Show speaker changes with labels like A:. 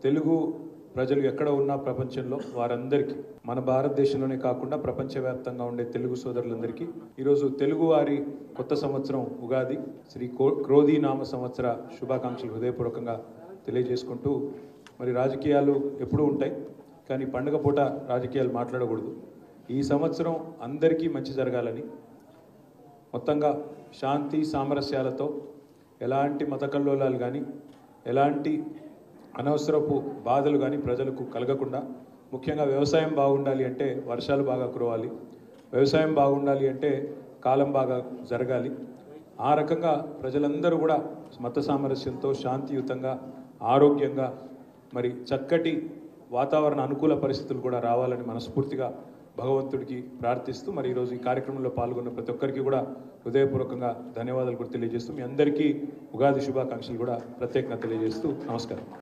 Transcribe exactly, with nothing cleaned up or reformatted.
A: తెలుగు ప్రజలు ఎక్కడ ఉన్నా ప్రపంచంలో వారందరికీ మన భారతదేశంలోనే కాకుండా ప్రపంచవ్యాప్తంగా ఉండే తెలుగు సోదరులందరికీ ఈరోజు తెలుగు వారి కొత్త సంవత్సరం ఉగాది శ్రీ క్రోధీ నామ సంవత్సర శుభాకాంక్షలు హృదయపూర్వకంగా తెలియజేసుకుంటూ మరి రాజకీయాలు ఎప్పుడూ ఉంటాయి కానీ పండుగ పూట రాజకీయాలు మాట్లాడకూడదు. ఈ సంవత్సరం అందరికీ మంచి జరగాలని మొత్తంగా శాంతి సామరస్యాలతో ఎలాంటి మత కల్లోలాలు కానీ ఎలాంటి అనవసరపు బాధలు కానీ ప్రజలకు కలగకుండా ముఖ్యంగా వ్యవసాయం బాగుండాలి అంటే వర్షాలు బాగా కురవాలి, వ్యవసాయం బాగుండాలి అంటే కాలం బాగా జరగాలి. ఆ రకంగా ప్రజలందరూ కూడా మత సామరస్యంతో శాంతియుతంగా ఆరోగ్యంగా మరి చక్కటి వాతావరణ అనుకూల పరిస్థితులు కూడా రావాలని మనస్ఫూర్తిగా భగవంతుడికి ప్రార్థిస్తూ మరి ఈరోజు ఈ కార్యక్రమంలో పాల్గొన్న ప్రతి ఒక్కరికి కూడా హృదయపూర్వకంగా ధన్యవాదాలు కూడా తెలియజేస్తూ మీ అందరికీ ఉగాది శుభాకాంక్షలు కూడా ప్రత్యేకంగా తెలియజేస్తూ నమస్కారం.